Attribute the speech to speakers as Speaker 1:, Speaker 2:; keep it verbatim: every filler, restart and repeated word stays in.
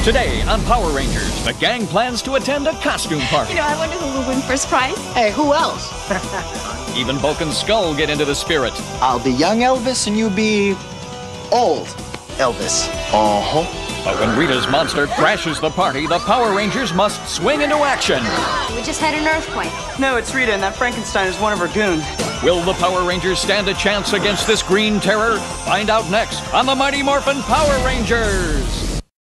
Speaker 1: Today on Power Rangers, the gang plans to attend a costume party.
Speaker 2: You know, I wonder who will win first prize.
Speaker 3: Hey, who else?
Speaker 1: Even Bulk and Skull get into the spirit.
Speaker 3: I'll be young Elvis and you be old Elvis. Uh-huh.
Speaker 1: But when Rita's monster crashes the party, the Power Rangers must swing into action.
Speaker 4: We just had an earthquake.
Speaker 5: No, it's Rita, and that Frankenstein is one of her goons.
Speaker 1: Will the Power Rangers stand a chance against this green terror? Find out next on the Mighty Morphin Power Rangers.